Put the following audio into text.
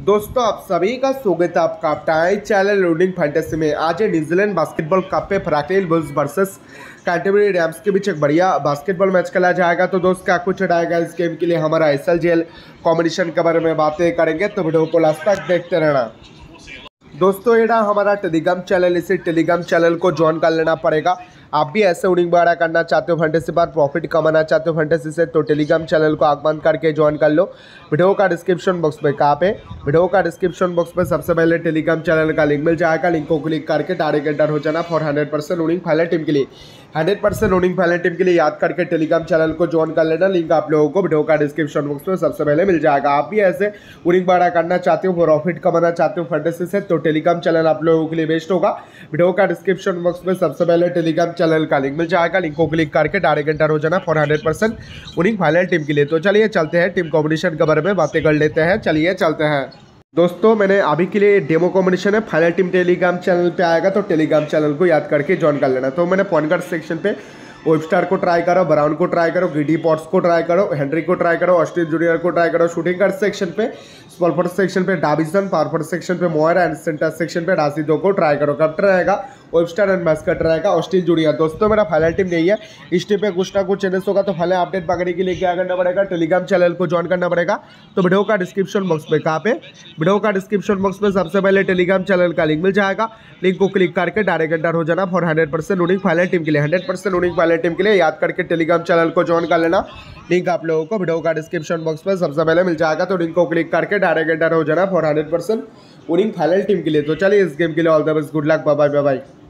दोस्तों आप सभी का स्वागत है आपका अपना चैनल लोडिंग फैंटेसी में। आज है न्यूजीलैंड बास्केटबॉल कप पे Franklin Bulls versus Canterbury Rams के बीच एक बढ़िया बास्केटबॉल मैच खेला जाएगा। तो दोस्त क्या कुछ रहेगा इस गेम के लिए हमारा एसएलजीएल कॉम्बिनेशन के बारे में बातें करेंगे, तो वीडियो को लास्ट तक देखते रहना। दोस्तों ये हमारा टेलीग्राम चैनल, इसी टेलीग्राम चैनल को ज्वाइन कर लेना पड़ेगा। आप भी ऐसे विनिंग वगैरह करना चाहते हो, फैंटेसी पर प्रॉफिट कमाना चाहते हो फैंटेसी से, तो टेलीग्राम चैनल को आगमन करके ज्वाइन कर लो। वीडियो का डिस्क्रिप्शन बॉक्स पे कहाँ पे वीडियो का डिस्क्रिप्शन बॉक्स पे सबसे पहले टेलीग्राम चैनल का लिंक मिल जाएगा। लिंक को क्लिक करके डायरेक्ट एंटर हो जाना फॉर 100% विनिंग फाइनल टीम के लिए। 100% विनिंग फाइनल टीम के लिए याद करके टेलीग्राम चैनल को ज्वाइन कर लेना। लिंक आप लोगों को वीडियो का डिस्क्रिप्शन बॉक्स में सबसे पहले मिल जाएगा। आप भी ऐसे विनिंग वगैरह करना चाहते हो, प्रॉफिट कमाना चाहते हो फैंटेसी से, तो टेलीग्राम चैनल आप लोगों के लिए बेस्ट होगा। वीडियो का डिस्क्रिप्शन बॉक्स में सबसे पहले टेलीग्राम चैनल का लिंक मिल जाएगा। लिंक को क्लिक करके डायरेक्ट एंटर हो जाना फॉर 100% विनिंग फाइनल टीम के लिए। तो चलिए चलते हैं टीम कॉम्बिनेशन के बारे में बातें कर लेते हैं। चलिए चलते हैं दोस्तों, मैंने अभी के लिए डेमो कॉम्बिनेशन है, फाइनल टीम टेलीग्राम चैनल पे आएगा, तो टेलीग्राम चैनल को याद करके ज्वाइन कर लेना। तो मैंने पॉइंट गार्ड सेक्शन पे वेबस्टार को ट्राई करो, ब्राउन को ट्राई करो, गिडी पॉट्स को ट्राई करो, हेनरी को ट्राई करो, ऑस्टिन जूनियर को ट्राई करो। शूटिंग गार्ड सेक्शन पे, स्मॉल फोर्ट सेक्शन पे डाविसन, पावर फोर्ट सेक्शन पे मोयरा एंड सेंटर सेक्शन पे राशिदों को ट्राई करो। कैप्टन रहेगा वेबस्टार एंड मैस्कट रहेगा ऑस्टिन जूनियर। दोस्तों मेरा फाइनल टीम नहीं है, इस टीम पे कुछ ना कुछ चेंजेस होगा, तो फाइनल अपडेट पाने के लिए क्या करना पड़ेगा, टेलीग्राम चैनल को ज्वाइन करना पड़ेगा। तो वीडियो का डिस्क्रिप्शन बॉक्स पे कहाँ पे वीडियो का डिस्क्रिप्शन बॉक्स में सबसे पहले टेलीग्राम चैनल का लिंक मिल जाएगा। लिंक को क्लिक करके डायरेक्ट एंटर हो जाना फॉर 100% विनिंग फाइनल टीम के लिए। 100% विनिंग फाइनल टीम के लिए याद करके टेलीग्राम चैनल को ज्वाइन कर लेना। लिंक आप लोगों को वीडियो का डिस्क्रिप्शन बॉक्स में सबसे पहले मिल जाएगा, तो लिंक को क्लिक करके डायरेक्ट एंटर हो जाना फॉर 100% विनिंग फाइनल टीम के लिए। तो चलिए इस गेम के लिए all the best, good luck, bye bye bye.